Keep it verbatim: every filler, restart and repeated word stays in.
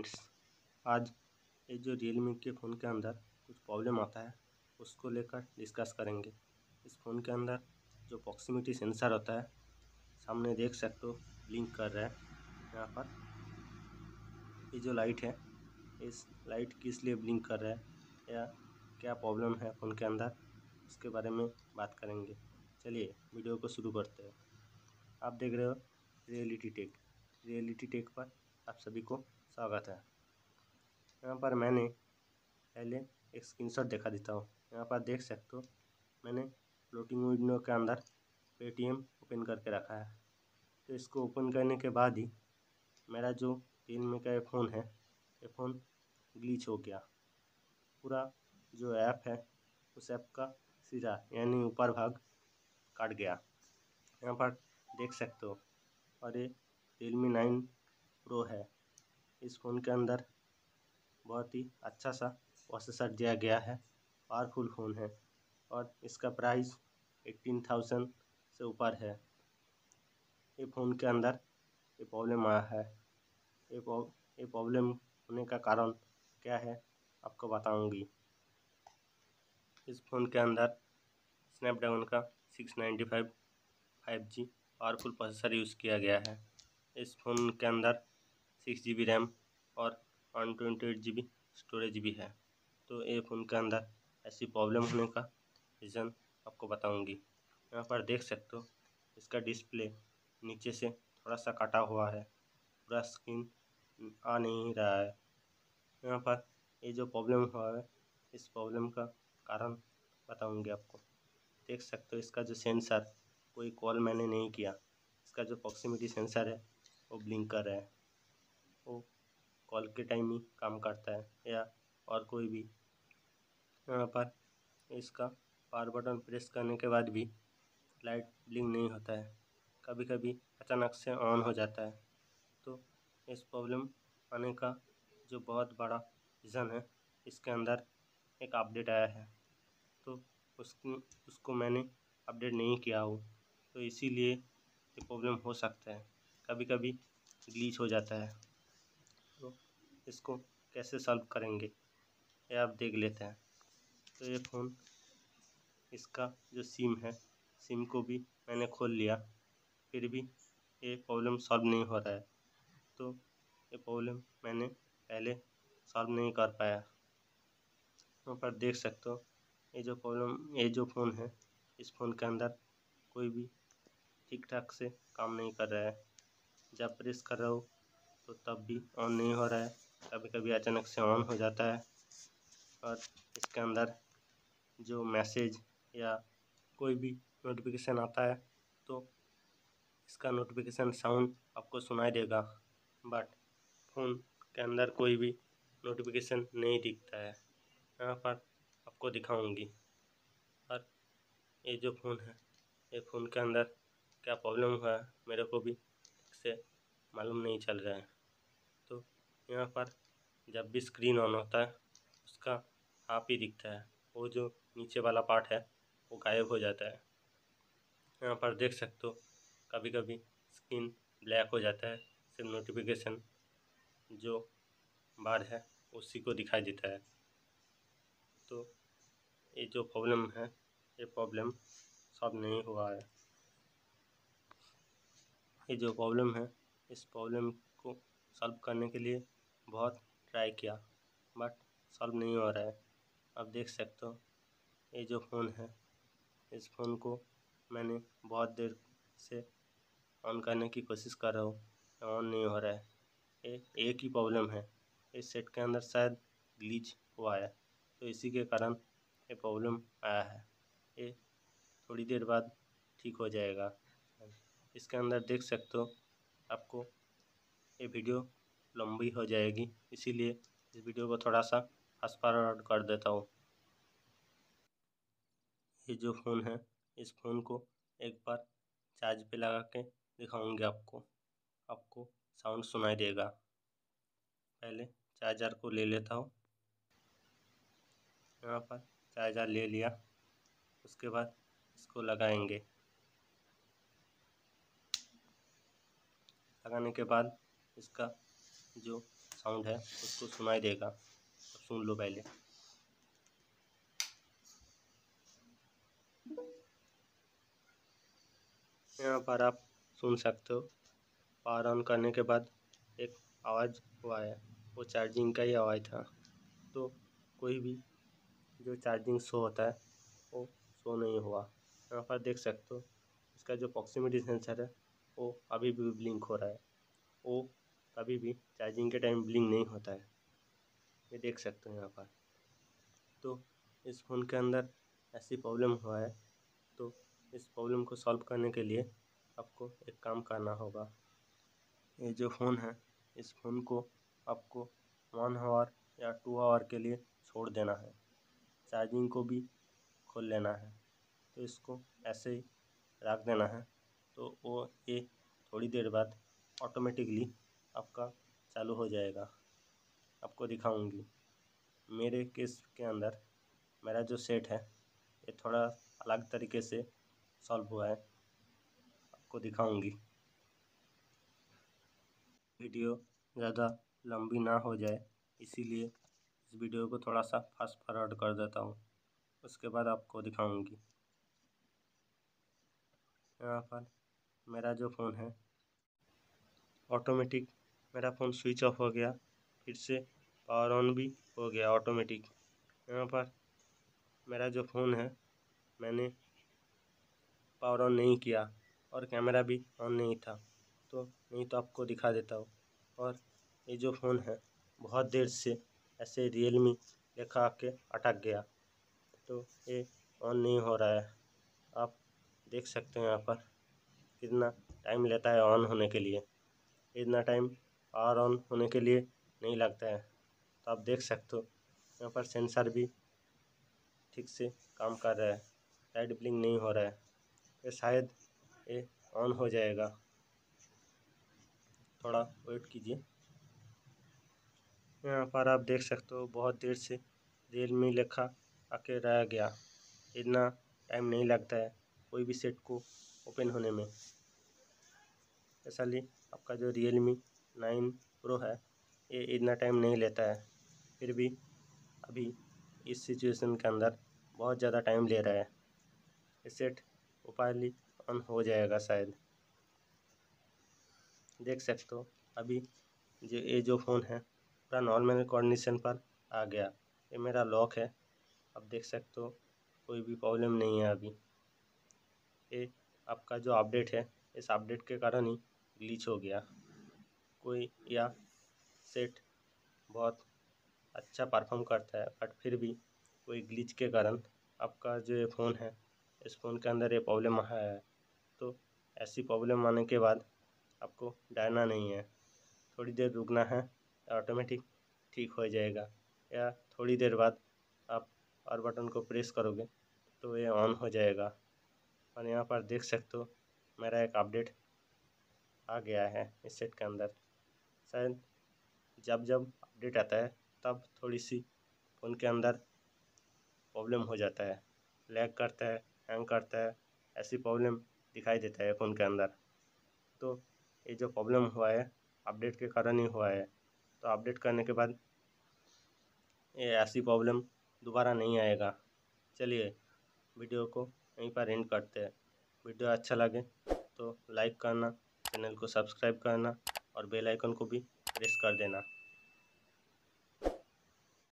Friends, आज ये जो रियलमी के फ़ोन के अंदर कुछ प्रॉब्लम आता है उसको लेकर डिस्कस करेंगे। इस फ़ोन के अंदर जो प्रॉक्सिमिटी सेंसर होता है, सामने देख सकते हो ब्लिंक कर रहा है। यहाँ पर ये जो लाइट है, इस लाइट किस लिए ब्लिंक कर रहा है या क्या प्रॉब्लम है फ़ोन के अंदर, उसके बारे में बात करेंगे। चलिए वीडियो को शुरू करते हैं। आप देख रहे हो रियलिटी टेक रियलिटी टेक पर आप सभी को स्वागत है। यहाँ पर मैंने पहले एक स्क्रीनशॉट दिखा देता हूँ। यहाँ पर देख सकते हो मैंने फ्लोटिंग विंडो के अंदर पेटीएम ओपन करके रखा है। तो इसको ओपन करने के बाद ही मेरा जो रियलमी का ये फ़ोन है, ये फ़ोन ग्लिच हो गया। पूरा जो ऐप है उस ऐप का सिरा यानी ऊपर भाग काट गया। यहाँ पर देख सकते हो। और ये रियलमी नाइन प्रो है। इस फ़ोन के अंदर बहुत ही अच्छा सा प्रोसेसर दिया गया है, पावरफुल फ़ोन है और इसका प्राइस एटीन थाउजेंड से ऊपर है। ये फ़ोन के अंदर ये प्रॉब्लम आया है। ये ये प्रॉब्लम होने का कारण क्या है आपको बताऊंगी। इस फ़ोन के अंदर स्नैपड्रैगन का six ninety five five G powerful processor use किया गया है। इस फ़ोन के अंदर सिक्स जी बी रैम और one twenty eight G B storage भी है। तो ये फ़ोन के अंदर ऐसी प्रॉब्लम होने का रीज़न आपको बताऊंगी। यहाँ पर देख सकते हो इसका डिस्प्ले नीचे से थोड़ा सा कटा हुआ है, पूरा स्क्रीन आ नहीं रहा है। यहाँ पर ये जो प्रॉब्लम हुआ है, इस प्रॉब्लम का कारण बताऊंगी आपको। देख सकते हो इसका जो सेंसर, कोई कॉल मैंने नहीं किया, इसका जो प्रॉक्सिमिटी सेंसर है वो ब्लिंक कर रहा है। वो कॉल के टाइम ही काम करता है या और कोई भी। यहाँ पर इसका पावर बटन प्रेस करने के बाद भी लाइट ब्लिंक नहीं होता है, कभी कभी अचानक से ऑन हो जाता है। तो इस प्रॉब्लम आने का जो बहुत बड़ा रीज़न है, इसके अंदर एक अपडेट आया है। तो उसको उसको मैंने अपडेट नहीं किया हो, तो इसीलिए ये प्रॉब्लम हो सकता है, कभी कभी ग्लिच हो जाता है। तो इसको कैसे सॉल्व करेंगे ये आप देख लेते हैं। तो ये फ़ोन, इसका जो सिम है, सिम को भी मैंने खोल लिया, फिर भी ये प्रॉब्लम सॉल्व नहीं हो रहा है। तो ये प्रॉब्लम मैंने पहले सॉल्व नहीं कर पाया। यहाँ पर देख सकते हो ये जो प्रॉब्लम ये जो फ़ोन है, इस फ़ोन के अंदर कोई भी ठीक ठाक से काम नहीं कर रहा है। जब प्रेस कर रहा हो तो तब भी ऑन नहीं हो रहा है, कभी कभी अचानक से ऑन हो जाता है। और इसके अंदर जो मैसेज या कोई भी नोटिफिकेशन आता है तो इसका नोटिफिकेशन साउंड आपको सुनाई देगा, बट फ़ोन के अंदर कोई भी नोटिफिकेशन नहीं दिखता है। यहाँ पर आपको दिखाऊंगी। और ये जो फ़ोन है, ये फ़ोन के अंदर क्या प्रॉब्लम हुआ है मेरे को भी ठीक से मालूम नहीं चल रहा है। तो यहाँ पर जब भी स्क्रीन ऑन होता है उसका हाफ ही दिखता है, वो जो नीचे वाला पार्ट है वो गायब हो जाता है। यहाँ पर देख सकते हो कभी कभी स्क्रीन ब्लैक हो जाता है, सिर्फ नोटिफिकेशन जो बार है उसी को दिखाई देता है। तो ये जो प्रॉब्लम है, ये प्रॉब्लम सॉल्व नहीं हुआ है। ये जो प्रॉब्लम है, इस प्रॉब्लम को सॉल्व करने के लिए बहुत ट्राई किया, बट सॉल्व नहीं हो रहा है। अब देख सकते हो ये जो फ़ोन है, इस फ़ोन को मैंने बहुत देर से ऑन करने की कोशिश कर रहा हूँ, ऑन नहीं हो रहा है। ये एक ही प्रॉब्लम है, इस सेट के अंदर शायद ग्लिच हुआ है, तो इसी के कारण ये प्रॉब्लम आया है। ये थोड़ी देर बाद ठीक हो जाएगा। इसके अंदर देख सकते हो आपको ये वीडियो लंबी हो जाएगी, इसीलिए इस वीडियो को थोड़ा सा फास्ट फॉरवर्ड कर देता हूँ। ये जो फ़ोन है, इस फ़ोन को एक बार चार्ज पे लगा के दिखाऊंगे आपको, आपको साउंड सुनाई देगा। पहले चार्जर को ले लेता हूँ। यहाँ पर चार्जर ले लिया, उसके बाद इसको लगाएंगे। लगाने के बाद इसका जो साउंड है उसको सुनाई देगा, तो सुन लो पहले। यहाँ पर आप सुन सकते हो, पावर ऑन करने के बाद एक आवाज़ हुआ है, वो चार्जिंग का ही आवाज़ था। तो कोई भी जो चार्जिंग शो होता है वो शो नहीं हुआ। यहाँ पर देख सकते हो इसका जो प्रॉक्सिमिटी सेंसर है वो अभी भी ब्लिंक हो रहा है, वो कभी भी चार्जिंग के टाइम ब्लिंक नहीं होता है, ये देख सकते हो यहाँ पर। तो इस फ़ोन के अंदर ऐसी प्रॉब्लम हुआ है, तो इस प्रॉब्लम को सॉल्व करने के लिए आपको एक काम करना होगा। ये जो फ़ोन है, इस फ़ोन को आपको वन आवर या टू आवर के लिए छोड़ देना है, चार्जिंग को भी खोल लेना है। तो इसको ऐसे ही रख देना है, तो वो ये थोड़ी देर बाद ऑटोमेटिकली आपका चालू हो जाएगा। आपको दिखाऊंगी मेरे केस के अंदर मेरा जो सेट है ये थोड़ा अलग तरीके से सॉल्व हुआ है, आपको दिखाऊंगी। वीडियो ज़्यादा लंबी ना हो जाए इसीलिए इस वीडियो को थोड़ा सा फास्ट फॉरवर्ड कर देता हूँ, उसके बाद आपको दिखाऊंगी। यहाँ पर मेरा जो फ़ोन है ऑटोमेटिक मेरा फ़ोन स्विच ऑफ हो गया, फिर से पावर ऑन भी हो गया ऑटोमेटिक। यहाँ पर मेरा जो फ़ोन है मैंने पावर ऑन नहीं किया और कैमरा भी ऑन नहीं था, तो नहीं तो आपको दिखा देता हूँ। और ये जो फ़ोन है बहुत देर से ऐसे रियलमी लिखा के अटक गया, तो ये ऑन नहीं हो रहा है। आप देख सकते हैं यहाँ पर कितना टाइम लेता है ऑन होने के लिए, इतना टाइम पावर ऑन होने के लिए नहीं लगता है। तो आप देख सकते हो यहाँ पर सेंसर भी ठीक से काम कर रहा है, लाइट ब्लिंक नहीं हो रहा है, ये शायद ये ऑन हो जाएगा, थोड़ा वेट कीजिए। यहाँ पर आप देख सकते हो बहुत देर से रियलमी लिखा आके रह गया, इतना टाइम नहीं लगता है कोई भी सेट को ओपन होने में। स्पेशली आपका जो रियलमी नाइन प्रो है ये इतना टाइम नहीं लेता है, फिर भी अभी इस सिचुएशन के अंदर बहुत ज़्यादा टाइम ले रहा है। ये सेट ओपनली ऑन हो जाएगा शायद, देख सकते हो। अभी जो ये जो फ़ोन है पूरा नॉर्मल कंडीशन पर आ गया, ये मेरा लॉक है, आप देख सकते हो कोई भी प्रॉब्लम नहीं है। अभी ये आपका जो अपडेट है इस अपडेट के कारण ही ग्लिच हो गया, कोई या सेट बहुत अच्छा परफॉर्म करता है बट फिर भी कोई ग्लिच के कारण आपका जो ये फ़ोन है इस फ़ोन के अंदर ये प्रॉब्लम आया है। तो ऐसी प्रॉब्लम आने के बाद आपको डरना नहीं है, थोड़ी देर रुकना है, ऑटोमेटिक ठीक हो जाएगा। या थोड़ी देर बाद आप और बटन को प्रेस करोगे तो ये ऑन हो जाएगा। और यहाँ पर देख सकते हो मेरा एक अपडेट आ गया है इस सेट के अंदर। शायद जब जब अपडेट आता है तब थोड़ी सी फ़ोन के अंदर प्रॉब्लम हो जाता है, लैग करता है, हैंग करता है, ऐसी प्रॉब्लम दिखाई देता है फ़ोन के अंदर। तो ये जो प्रॉब्लम हुआ है अपडेट के कारण ही हुआ है, तो अपडेट करने के बाद ये ऐसी प्रॉब्लम दोबारा नहीं आएगा। चलिए वीडियो को यहीं पर एंड करते हैं। वीडियो अच्छा लगे तो लाइक करना, चैनल को सब्सक्राइब करना और बेल आइकन को भी प्रेस कर देना।